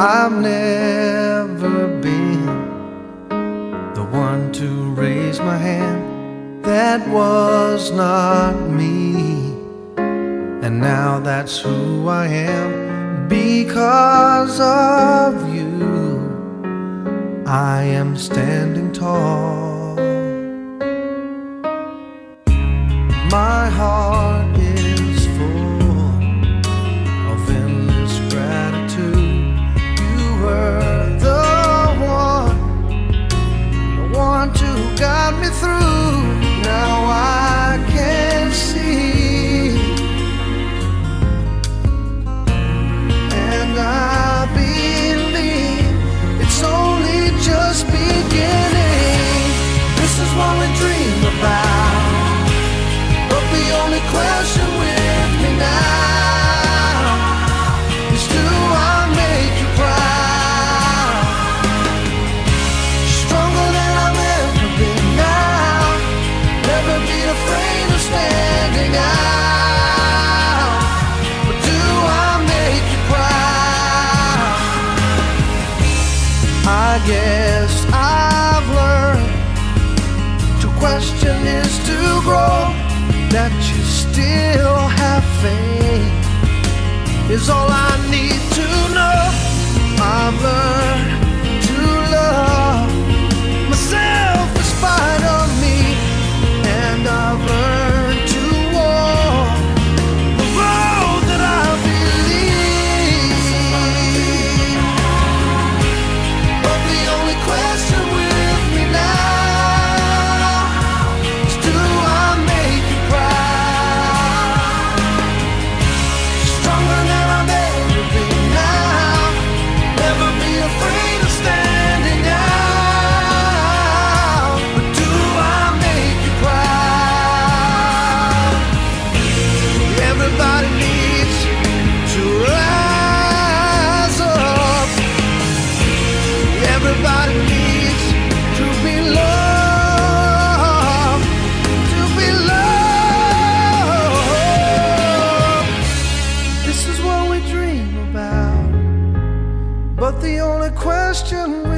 I've never been the one to raise my hand. That was not me, and now that's who I am. Because of you, I am standing tall. My heart is full of endless gratitude. You were the one to guide me through. Now I can see, and I believe it's only just beginning. This is what we dream about, but the only question with me now is, do I make you proud? Stronger than I've ever been now. Never be afraid of standing out. But do I make you proud? I guess I've learned to question is to grow. That you still have faith is all I need to know. I've learned to love myself in spite of me, and I've learned to walk the road that I believe. But the only question with me now is, do I make you proud? Stronger than I've ever been now. Never be afraid of standing out. But do I make you proud? Everybody needs to rise up. Everybody needs to be loved, to be loved. This is what we dream about, but the only question